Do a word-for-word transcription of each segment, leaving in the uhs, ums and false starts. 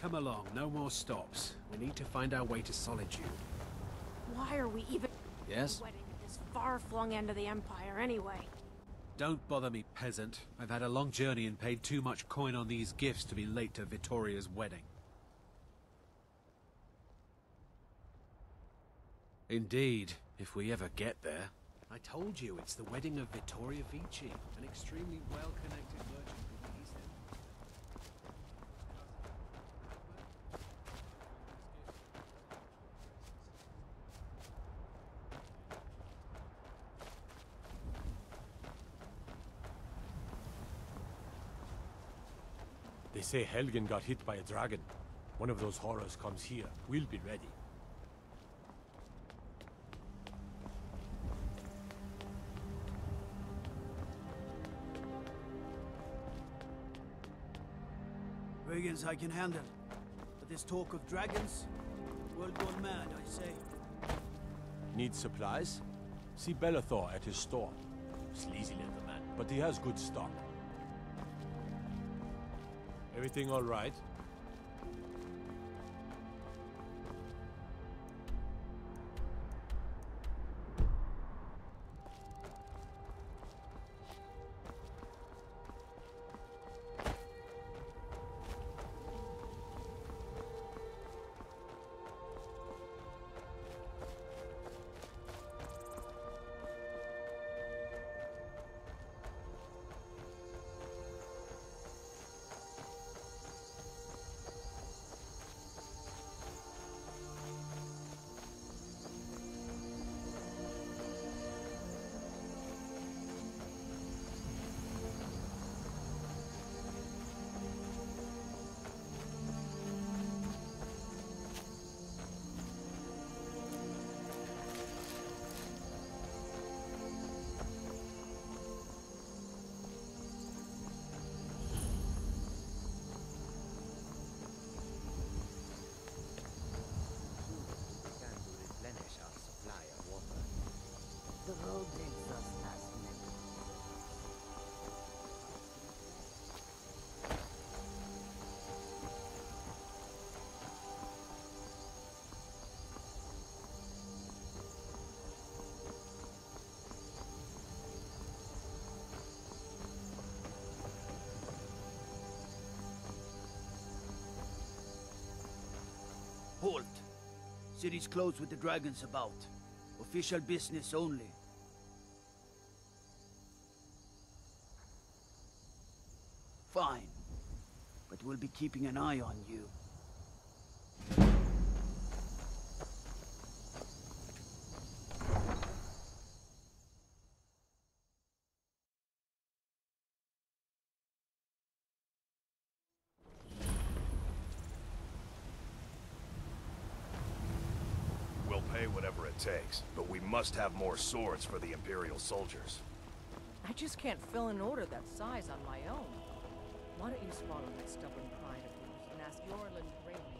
come along. No more stops. We need to find our way to Solitude. Why are we even Yes? wedding at this far-flung end of the Empire anyway? Don't bother me, peasant. I've had a long journey and paid too much coin on these gifts to be late to Vittoria's wedding. Indeed, if we ever get there. I told you, it's the wedding of Vittoria Vici, an extremely well-connected merchant from the East End. They say Helgen got hit by a dragon. One of those horrors comes here. We'll be ready. Brigands I can handle. But this talk of dragons, world gone mad, I say. Need supplies? See Bellathor at his store. Sleazy little man, but he has good stock. Everything all right? The road takes us past me. Halt! City's closed with the dragons about. Official business only. Fine. But we'll be keeping an eye on you. We'll pay whatever it takes, but we must have more swords for the Imperial soldiers. I just can't fill an order that size on my own. Why don't you swallow that stubborn pride of yours and ask Yorland Rainey?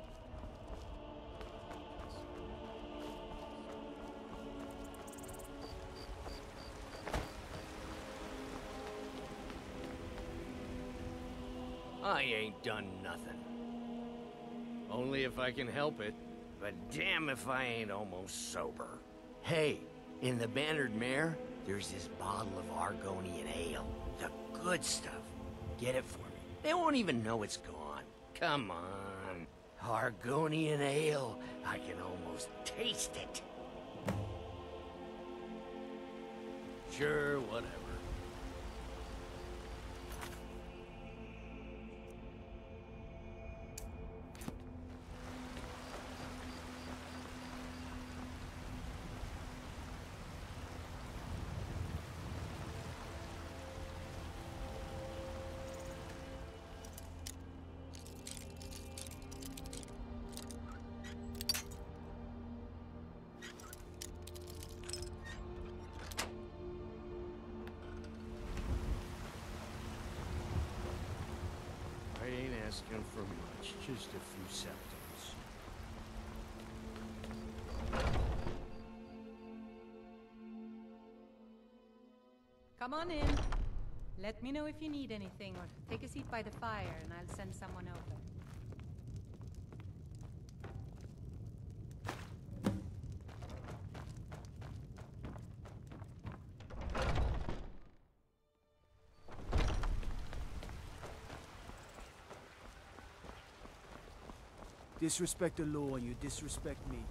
I ain't done nothing. Only if I can help it. But damn if I ain't almost sober. Hey, in the Bannered Mare, there's this bottle of Argonian ale. The good stuff. Get it for me. They won't even know it's gone. Come on. Argonian ale. I can almost taste it. Sure, whatever. I ain't asking for much, just a few septims. Come on in. Let me know if you need anything, or take a seat by the fire and I'll send someone over. Disrespect the law and you disrespect me.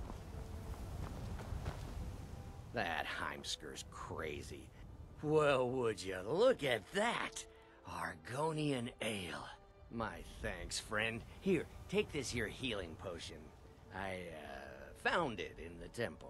That Heimsker's crazy. Well, would you look at that? Argonian ale. My thanks, friend. Here, take this here healing potion. I, uh, found it in the temple.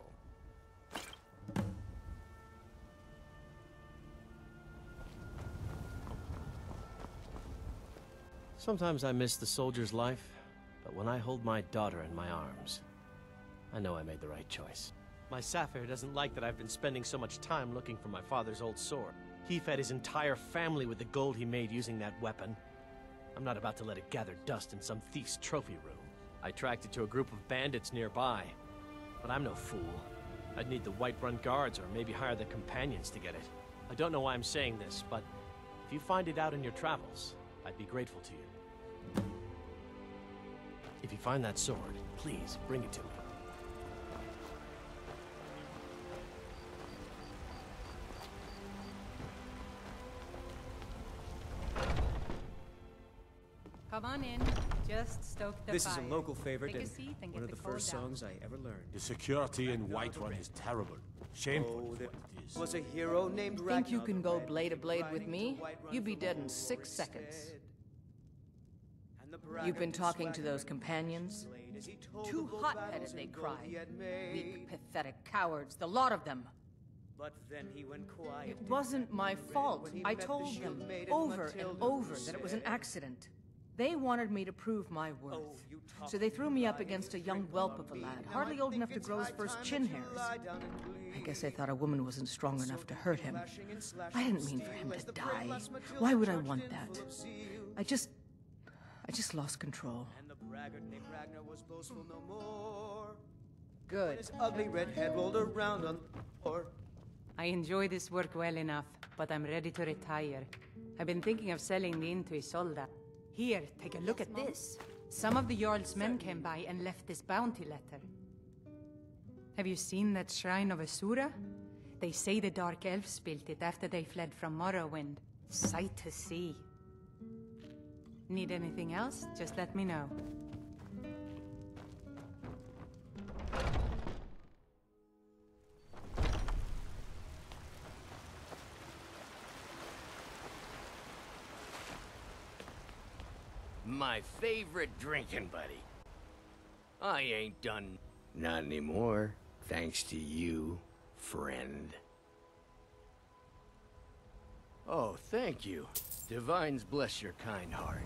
Sometimes I miss the soldier's life, but when I hold my daughter in my arms, I know I made the right choice. My Sapphire doesn't like that I've been spending so much time looking for my father's old sword. He fed his entire family with the gold he made using that weapon. I'm not about to let it gather dust in some thief's trophy room. I tracked it to a group of bandits nearby, but I'm no fool. I'd need the Whiterun guards or maybe hire the companions to get it. I don't know why I'm saying this, but if you find it out in your travels, I'd be grateful to you. If you find that sword, please bring it to me. Come on in. Just stoke the This fire. is a local favorite Take a and seat and one get of the the cold first down. songs I ever learned. The security in Whiterun is terrible. Shameful Oh, is there what it is. was a hero named Think you Ragnar can the go Red, blade to blade with riding me? to Whiterun You'd be for dead in war, six it seconds. said. And the You've been braggart talking to swaggered those and companions? slain as he told Too of those hot-headed, battles they and gold cried. he had Weak, made. pathetic cowards, the lot of them. But then he went quiet. It wasn't my fault. when he I met the told shield them maiden over and Matilda, over who that it was an said, accident. They wanted me to prove my worth. "Oh, you talk So they threw and me up lie, against a you young drink whelp about of a me. lad, Now hardly I old think enough to it's grow his high first time chin that you hairs. lie down and I bleed." guess they thought a woman wasn't strong So enough to did hurt he, him. clashing and slashing I didn't with mean for steel him as to the brave die. lass Matilda Why would I charged want in that? full of zeal. I just... I just lost control. And the braggart named Ragnar was boastful no more. When Good. his ugly red head rolled around on the floor. I enjoy this work well enough, but I'm ready to retire. I've been thinking of selling the inn to Isolda. Here, take a look at this. Some of the Jarl's men came by and left this bounty letter. Have you seen that shrine of Asura? They say the Dark Elves built it after they fled from Morrowind. Sight to see. Need anything else? Just let me know. My favorite drinking buddy. I ain't done not anymore, thanks to you, friend. Oh, thank you. Divines bless your kind heart.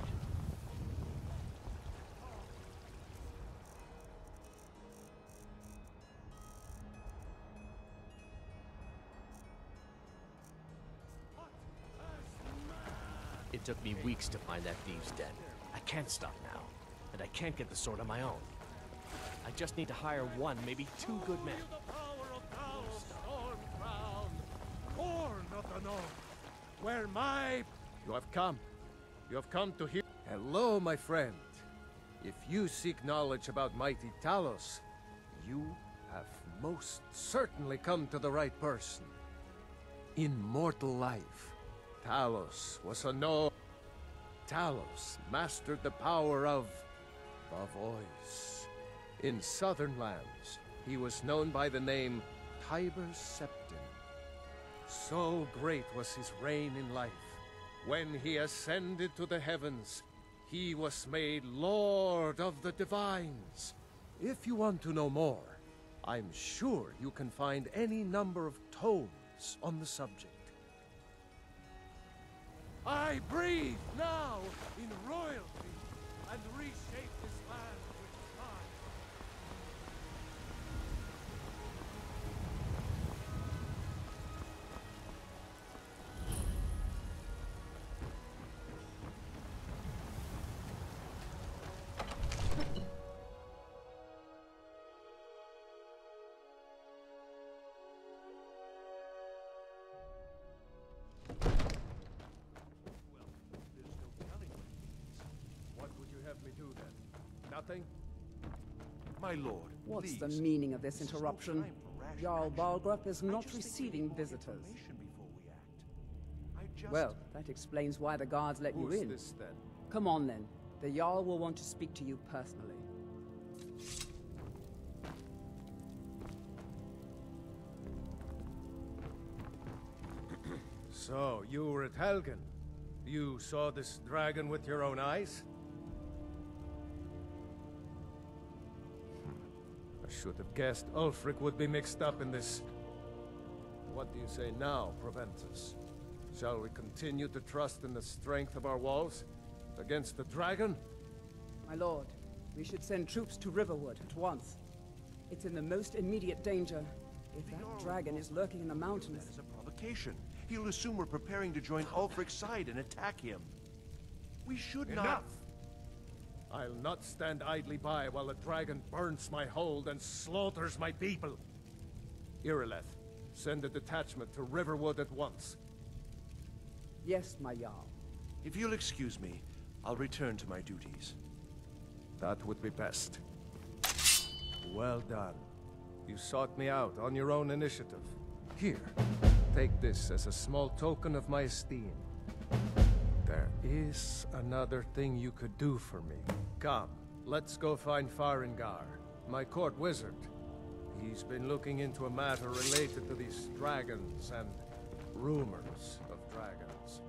It took me weeks to find that thieves' den. I can't stop now, and I can't get the sword on my own. I just need to hire one, maybe two good men. Where my... You have come. You have come to hear... Hello, my friend. If you seek knowledge about mighty Talos, you have most certainly come to the right person. In mortal life, Talos was a no... Talos mastered the power of the voice. In southern lands, he was known by the name Tiber Septim. So great was his reign in life. When he ascended to the heavens, he was made Lord of the Divines. If you want to know more, I'm sure you can find any number of tomes on the subject. I breathe now in royalty and reshape this land with time. What would you have me do then? Nothing? My lord, What's please. the meaning of this This is no interruption? time for rash Jarl action. Balgrup is I not just think we receiving need more visitors. information before we act. I just... Well, that explains why the guards let you Who's in. this then? Come on then. The Jarl will want to speak to you personally. So, you were at Helgen. You saw this dragon with your own eyes? Hmm. I should have guessed Ulfric would be mixed up in this. What do you say now, Proventus? Shall we continue to trust in the strength of our walls? Against the dragon? My lord, we should send troops to Riverwood at once. It's in the most immediate danger. If that dragon is lurking in the mountains... That is a provocation. He'll assume we're preparing to join Ulfric's side and attack him. We should not... Enough! I'll not stand idly by while the dragon burns my hold and slaughters my people. Irileth, send a detachment to Riverwood at once. Yes, my Jarl. If you'll excuse me, I'll return to my duties. That would be best. Well done. You sought me out on your own initiative. Here, take this as a small token of my esteem. There is another thing you could do for me. Come, let's go find Farengar, my court wizard. He's been looking into a matter related to these dragons and rumors of dragons.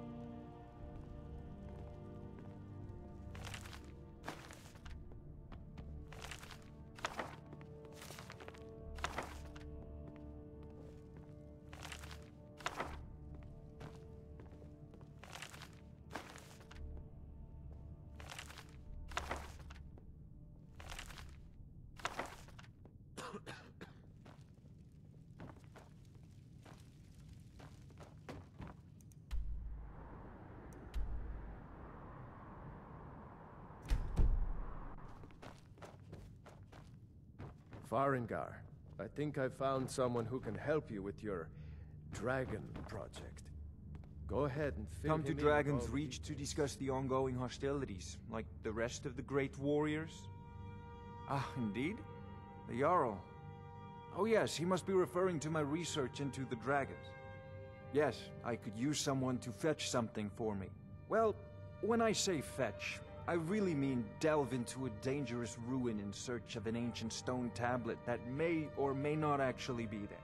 Farengar, I think I've found someone who can help you with your dragon project. Go ahead and fill Come to him in Dragon's about Reach to discuss the ongoing hostilities, like the rest of the Great Warriors? Ah, indeed? The Jarl. Oh yes, he must be referring to my research into the dragons. Yes, I could use someone to fetch something for me. Well, when I say fetch, I really mean delve into a dangerous ruin in search of an ancient stone tablet that may or may not actually be there.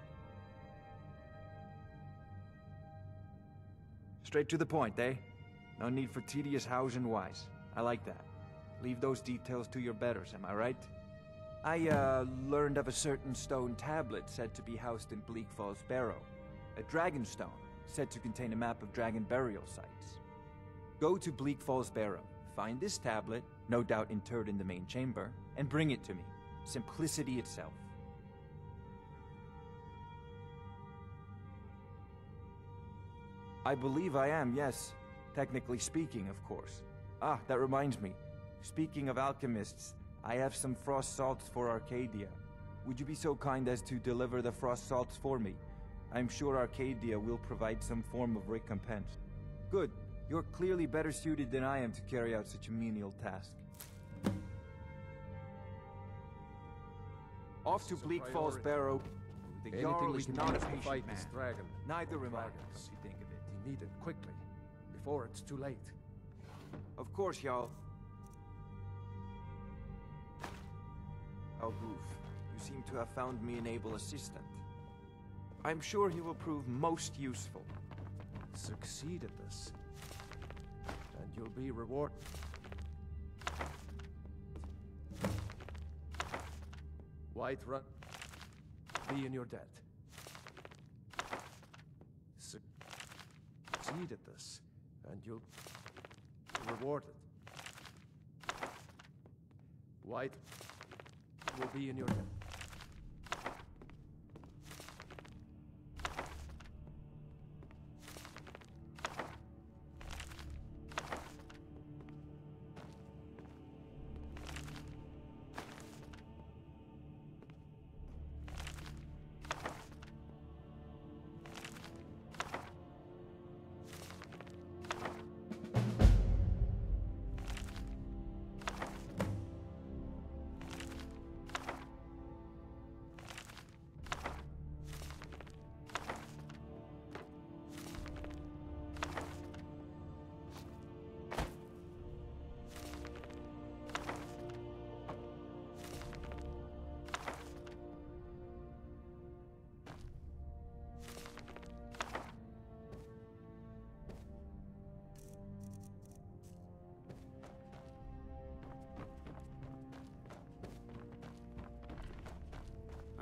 Straight to the point, eh? No need for tedious hows and whys. I like that. Leave those details to your betters, am I right? I, uh, learned of a certain stone tablet said to be housed in Bleak Falls Barrow. A dragon stone, said to contain a map of dragon burial sites. Go to Bleak Falls Barrow. Find this tablet, no doubt interred in the main chamber, and bring it to me. Simplicity itself. I believe I am, yes. Technically speaking, of course. Ah, that reminds me. Speaking of alchemists, I have some frost salts for Arcadia. Would you be so kind as to deliver the frost salts for me? I'm sure Arcadia will provide some form of recompense. Good. You're clearly better suited than I am to carry out such a menial task. Off to Bleak Falls Barrow. The Anything Jarl we is can not a use to patient fight man. this dragon. Neither am I, Dragons. come to think of it. We need it quickly, before it's too late. Of course, Jarl. Algoof, you seem to have found me an able assistant. I'm sure he will prove most useful. Succeed at this, and you'll be rewarded. Whiterun, be in your debt. Succeed at this, and you'll be rewarded. White will be in your debt.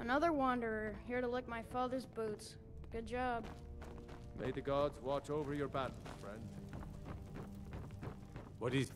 Another wanderer, here to lick my father's boots. Good job. May the gods watch over your battles, friend. What is...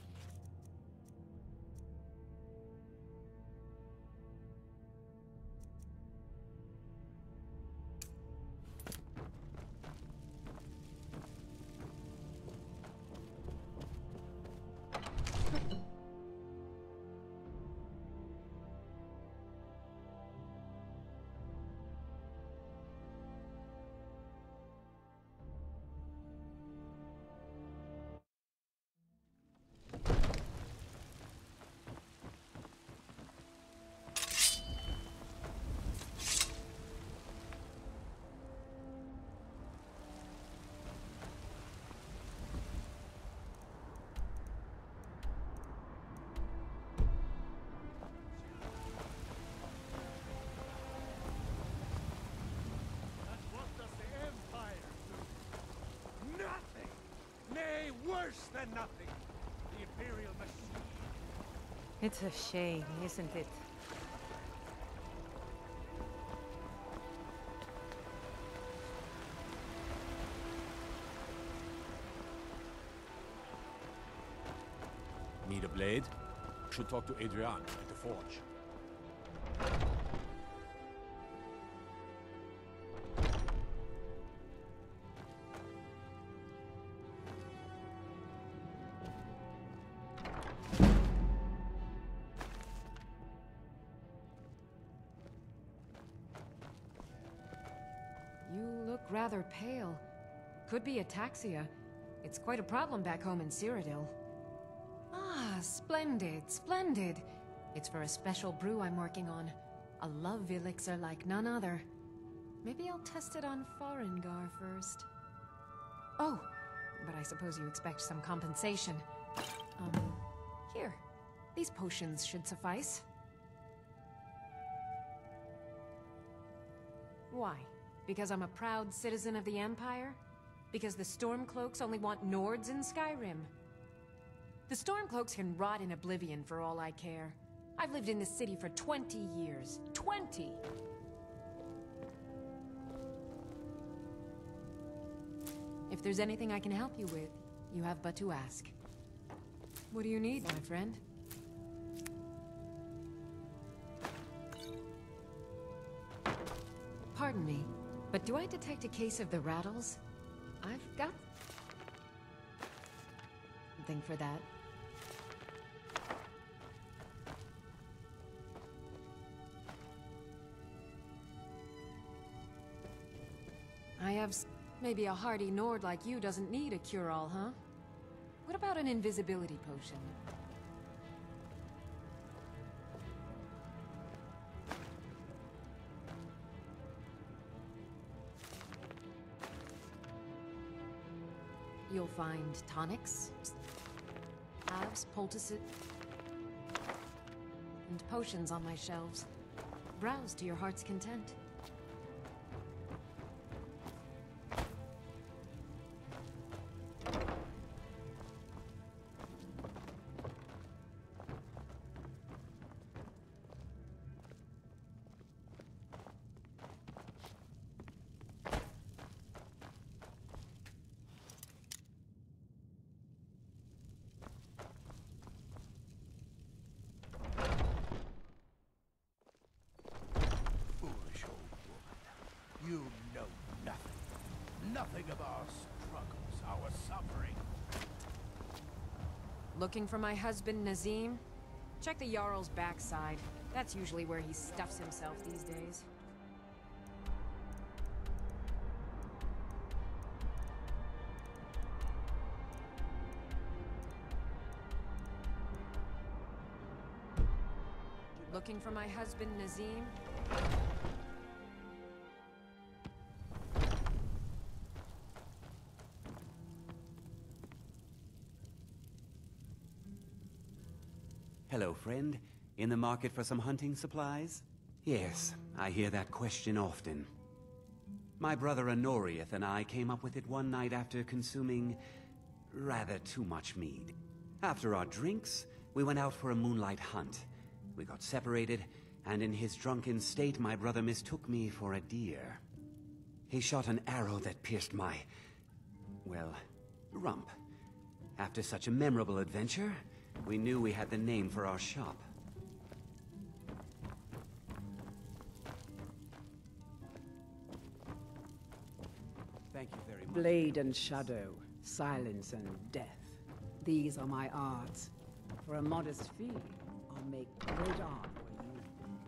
Worse than nothing. The Imperial machine. It's a shame, isn't it? Need a blade? Should talk to Adrian at the forge. Rather pale. Could be ataxia. It's quite a problem back home in Cyrodiil. Ah, splendid, splendid. It's for a special brew I'm working on. A love elixir like none other. Maybe I'll test it on Farengar first. Oh, but I suppose you expect some compensation. Um, here. These potions should suffice. Why? Because I'm a proud citizen of the Empire? Because the Stormcloaks only want Nords in Skyrim? The Stormcloaks can rot in oblivion for all I care. I've lived in this city for twenty years. twenty! If there's anything I can help you with, you have but to ask. What do you need, my friend? Pardon me, but do I detect a case of the rattles? I've got something for that. I have s- maybe a hardy Nord like you doesn't need a cure-all, huh? What about an invisibility potion? You'll find tonics, salves, poultices, and potions on my shelves. Browse to your heart's content. You know nothing. Nothing of our struggles, our suffering. Looking for my husband, Nazim? Check the Jarl's backside. That's usually where he stuffs himself these days. Looking for my husband, Nazim? Hello, friend. In the market for some hunting supplies? Yes, I hear that question often. My brother Honorius and I came up with it one night after consuming rather too much mead. After our drinks, we went out for a moonlight hunt. We got separated, and in his drunken state my brother mistook me for a deer. He shot an arrow that pierced my, well, rump. After such a memorable adventure, we knew we had the name for our shop. Thank you very much. Blade and shadow, silence and death. These are my arts. For a modest fee, I'll make great art for you.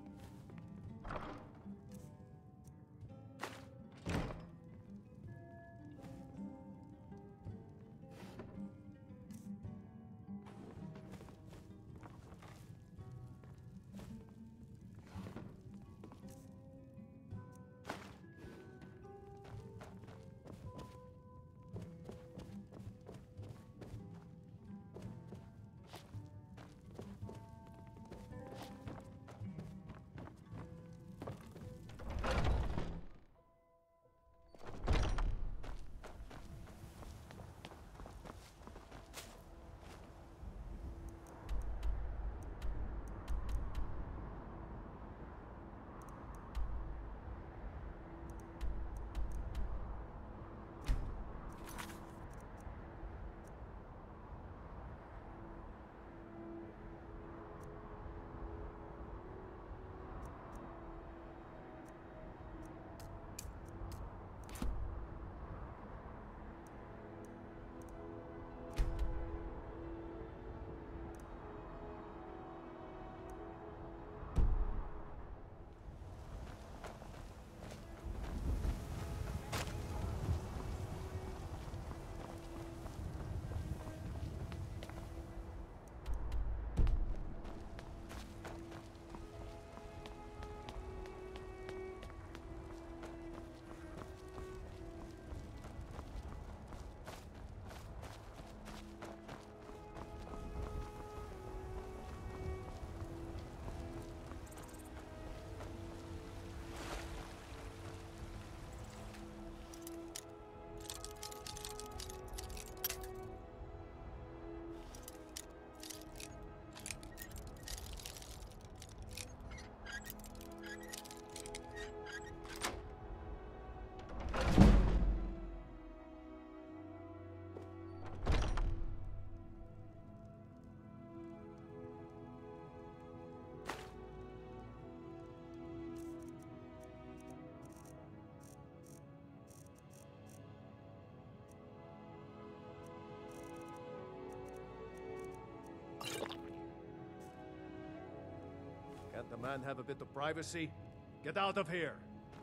Can't the man have a bit of privacy? Get out of here!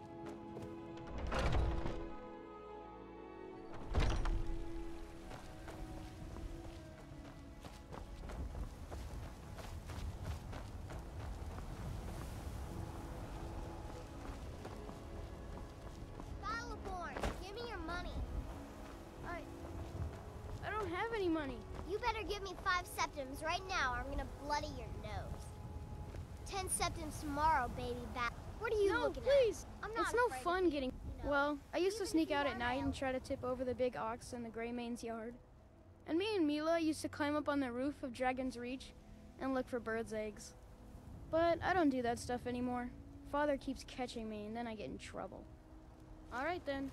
Battleborn, give me your money. I... I don't have any money. You better give me five septims right now or I'm gonna bloody your nose. Ten septims tomorrow, baby bat. What are you no, looking please. at? I'm not It's no afraid fun of getting... you know. Well, I used to Even sneak if out you at are night my and try to tip over the big ox in the Grey Mane's yard. And me and Mila used to climb up on the roof of Dragon's Reach and look for birds' eggs. But I don't do that stuff anymore. Father keeps catching me and then I get in trouble. All right then.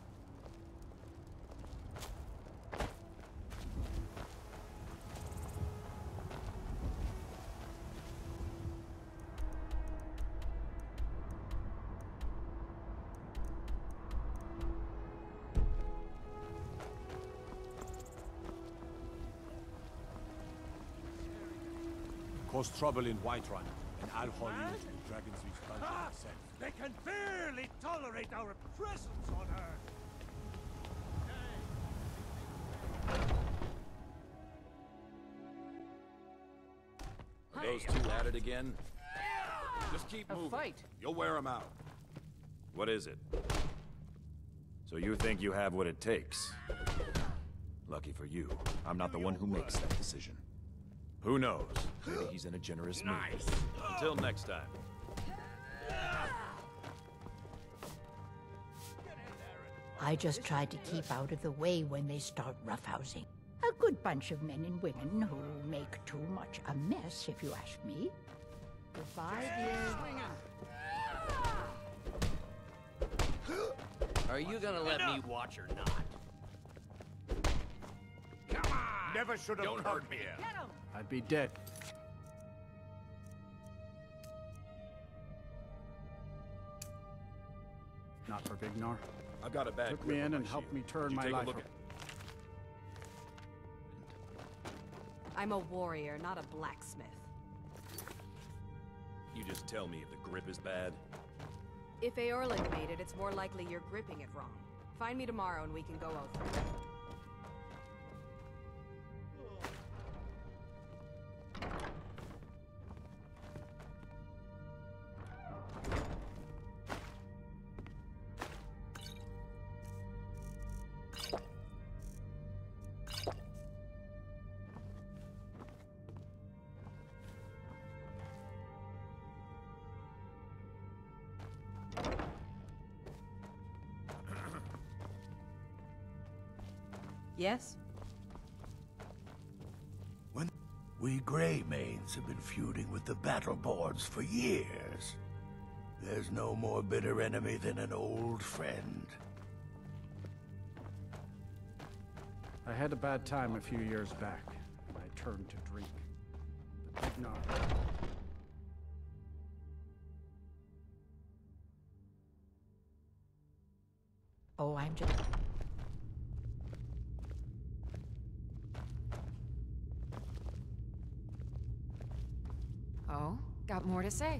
Cause trouble in Whiterun, and I'll haul you into the Dragon's Reach dungeon Ah, myself. they can barely tolerate our presence on Earth. Are those two at it again? Just keep A moving. fight. You'll wear them out. What is it? So you think you have what it takes? Lucky for you, I'm not the one who makes that decision. Who knows? Maybe he's in a generous mood. Until next time. I just try to keep out of the way when they start roughhousing. A good bunch of men and women who make too much a mess, if you ask me. Goodbye, dear. Are you gonna let me watch or not? Come on! Never should have Don't come hurt me. here. Get him! I'd be dead. Not for Vignar. I've got a bad Took grip me on in my and helped shield. me turn You my take a life look ar- at- I'm a warrior, not a blacksmith. You just tell me if the grip is bad. If Aorlan made it, it's more likely you're gripping it wrong. Find me tomorrow and we can go over it. Yes? When we Greymanes have been feuding with the Battleborns for years. There's no more bitter enemy than an old friend. I had a bad time a few years back, and I turned to drink. But Vignar... Oh, I'm just... Oh, got more to say.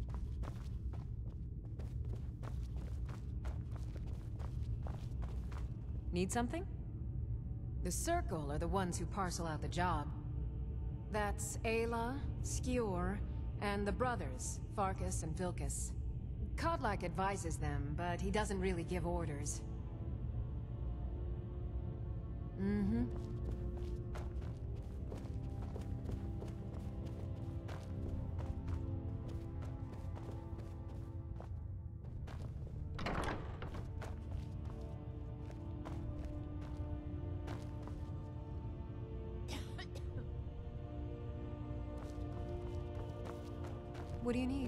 Need something? The Circle are the ones who parcel out the job. That's Ayla, Skjor, and the brothers, Farkas and Vilkas. Kodlak advises them, but he doesn't really give orders. Mm-hmm. What do you need?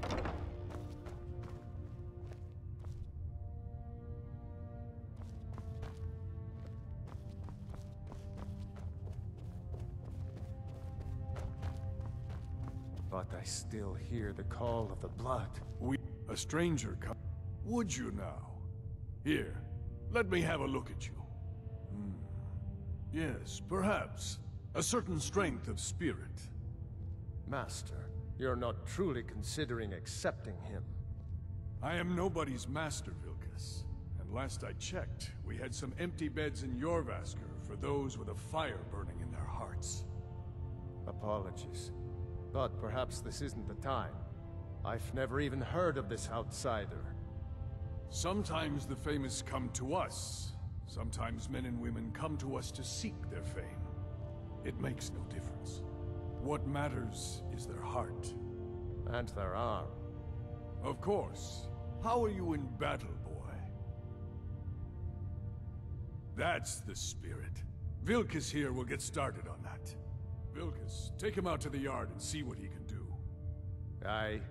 But I still hear the call of the blood. We... A stranger come... Would you now? Here, let me have a look at you. Hmm. Yes, perhaps. A certain strength of spirit. Master, you're not truly considering accepting him. I am nobody's master, Vilkas. And last I checked, we had some empty beds in Jorvaskr for those with a fire burning in their hearts. Apologies. But perhaps this isn't the time. I've never even heard of this outsider. Sometimes the famous come to us. Sometimes men and women come to us to seek their fame. It makes no difference. What matters is their heart. And their arm. Of course. How are you in battle, boy? That's the spirit. Vilkas here will get started on that. Vilkas, take him out to the yard and see what he can do. Aye.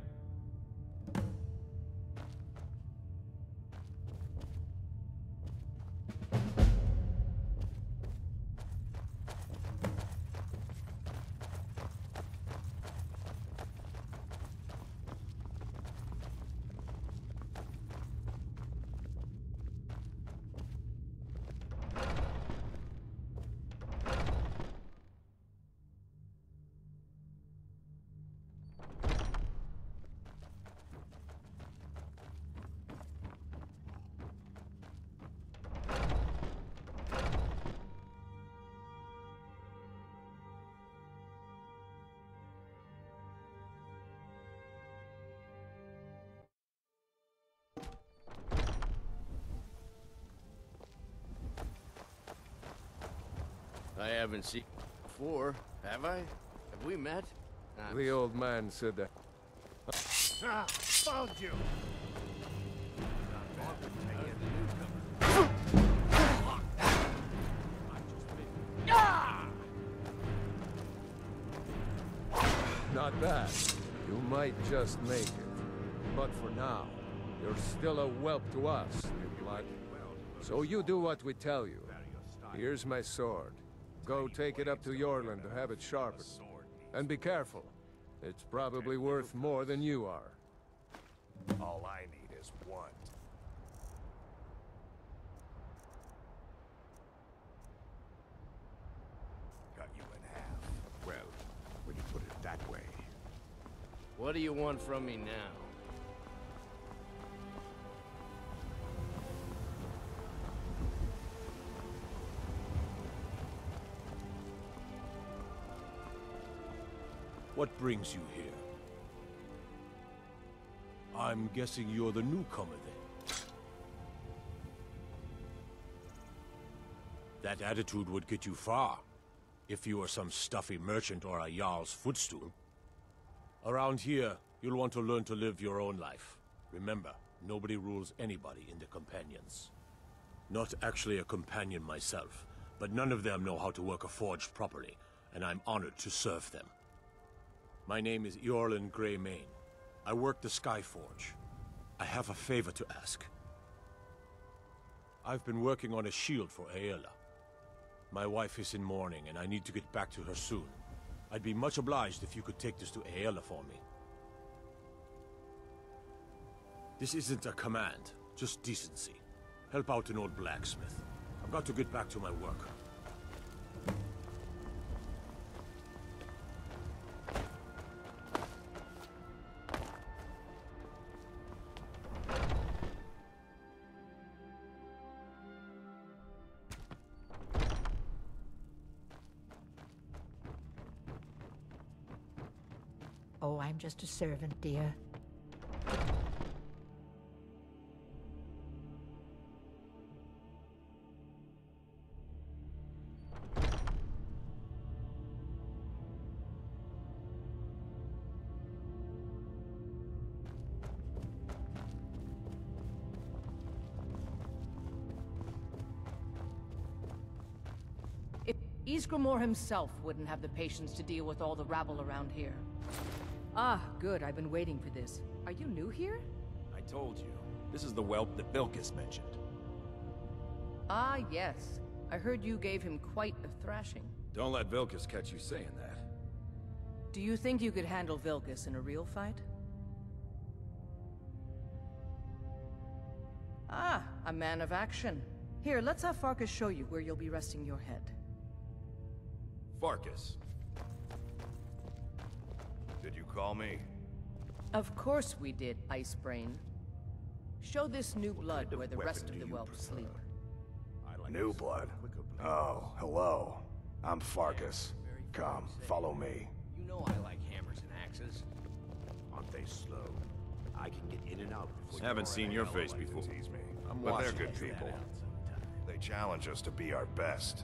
I haven't seen you before, have I? Have we met? I'm The old man said that. Ah! Found you! Not bad. You might just make it. But for now, you're still a whelp to us, new blood. So you do what we tell you. Here's my sword. Go take it up to Yorland to have it sharpened. And be careful. It's probably worth more than you are. All I need is one. Cut you in half. Well, when you put it that way. What do you want from me now? What brings you here? I'm guessing you're the newcomer then. That attitude would get you far, if you were some stuffy merchant or a Jarl's footstool. Around here, you'll want to learn to live your own life. Remember, nobody rules anybody in the Companions. Not actually a companion myself, but none of them know how to work a forge properly, and I'm honored to serve them. My name is Eorlin Greymane. I work the Skyforge. I have a favor to ask. I've been working on a shield for Aela. My wife is in mourning, and I need to get back to her soon. I'd be much obliged if you could take this to Aela for me. This isn't a command, just decency. Help out an old blacksmith. I've got to get back to my work. Oh, I'm just a servant, dear. If Ysgramor himself wouldn't have the patience to deal with all the rabble around here. Ah, good. I've been waiting for this. Are you new here? I told you. This is the whelp that Vilkas mentioned. Ah, yes. I heard you gave him quite a thrashing. Don't let Vilkas catch you saying that. Do you think you could handle Vilkas in a real fight? Ah, a man of action. Here, let's have Farkas show you where you'll be resting your head. Farkas. Did you call me? Of course we did, Icebrain. Show this new blood where the rest of the whelps sleep. New blood? Oh, hello. I'm Farkas. Come, follow me. You know I like hammers and axes. Aren't they slow? I can get in and out before Haven't seen your face before. Tease me. I'm but they're watching good that people. out They challenge us to be our best.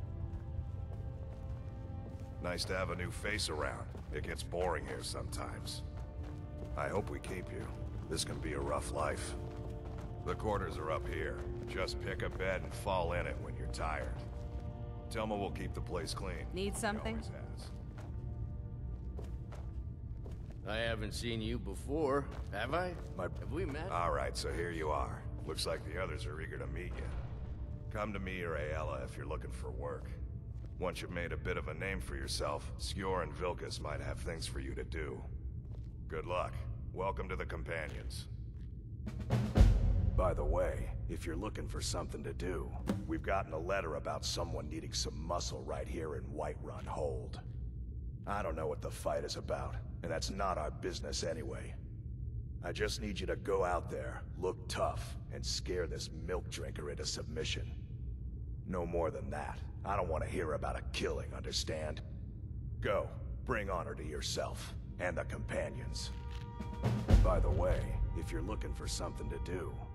Nice to have a new face around. It gets boring here sometimes. I hope we keep you. This can be a rough life. The quarters are up here. Just pick a bed and fall in it when you're tired. Tell me we'll keep the place clean. Need something? He always has. I haven't seen you before, have I? My... Have we met? All right, so here you are. Looks like the others are eager to meet you. Come to me or Aela if you're looking for work. Once you've made a bit of a name for yourself, Skjor and Vilkas might have things for you to do. Good luck. Welcome to the Companions. By the way, if you're looking for something to do, we've gotten a letter about someone needing some muscle right here in Whiterun Hold. I don't know what the fight is about, and that's not our business anyway. I just need you to go out there, look tough, and scare this milk drinker into submission. No more than that. I don't want to hear about a killing, understand? Go, bring honor to yourself, and the Companions. By the way, if you're looking for something to do,